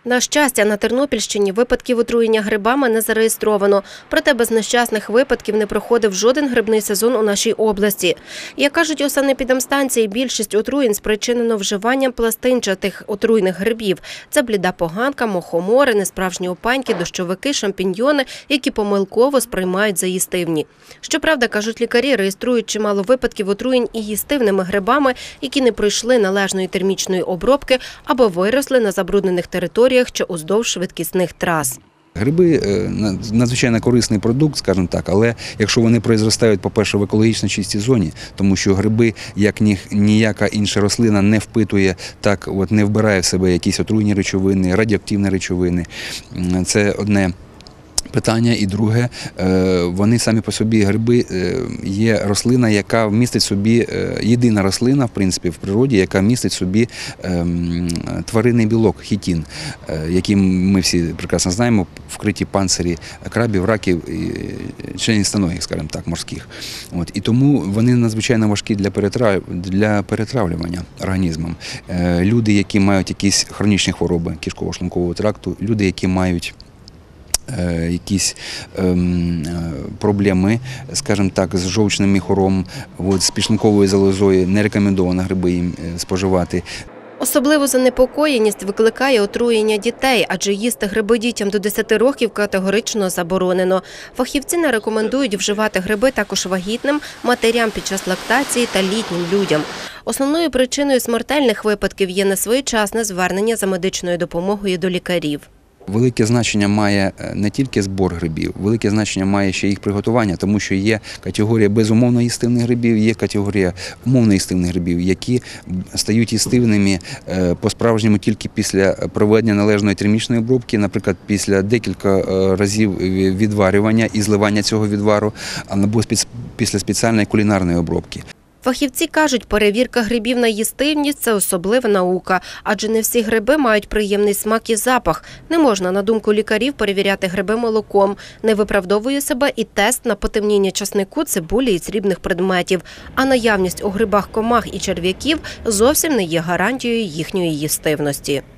На щастя, на Тернопільщині випадків отруєння грибами не зареєстровано. Проте без нещасних випадків не проходив жоден грибний сезон у нашій області. Як кажуть у санепідемстанції, більшість отруєнь спричинено вживанням пластинчатих отруйних грибів. Це бліда поганка, мохомори, несправжні опаньки, дощовики, шампіньйони, які помилково сприймають за їстивні. Щоправда, кажуть лікарі, реєструють чимало випадків отруєнь і їстивними грибами, які не пройшли належної термічної обробки або виросли на забруднених територіях чи уздовж швидкісних трас. Гриби – надзвичайно корисний продукт, скажімо так, але якщо вони произростають, по-перше, в екологічно чистій зоні, тому що гриби, як ніяка інша рослина, не впитує, не вбирає в себе якісь отруйні речовини, радіоактивні речовини. Це одне питання. І друге, вони самі по собі, гриби, є рослина, яка містить собі, єдина рослина, в принципі, в природі, яка містить собі тваринний білок, хітин, який ми всі прекрасно знаємо, вкриті панцирі крабів, раків і членистоногих, скажімо так, морських. І тому вони надзвичайно важкі для перетравлювання організмом. Люди, які мають якісь хронічні хвороби кишково-шлункового тракту, люди, які мають якісь проблеми, скажімо так, з жовчним міхуром, з підшлунковою залозою, не рекомендовано гриби їм споживати. Особливу занепокоєність викликає отруєння дітей, адже їсти гриби дітям до 10 років категорично заборонено. Фахівці не рекомендують вживати гриби також вагітним, матерям під час лактації та літнім людям. Основною причиною смертельних випадків є несвоєчасне звернення за медичною допомогою до лікарів. Велике значення має не тільки збор грибів, велике значення має ще їх приготування, тому що є категорія безумовно їстивних грибів, є категорія умовно їстивних грибів, які стають їстивними по-справжньому тільки після проведення належної термічної обробки, наприклад, після декілька разів відварювання і зливання цього відвару, або після спеціальної кулінарної обробки. Фахівці кажуть, перевірка грибів на їстивність – це особлива наука, адже не всі гриби мають приємний смак і запах. Не можна, на думку лікарів, перевіряти гриби молоком. Не виправдовує себе і тест на потемніння часнику, цибулі і срібних предметів. А наявність у грибах комах і черв'яків зовсім не є гарантією їхньої їстивності.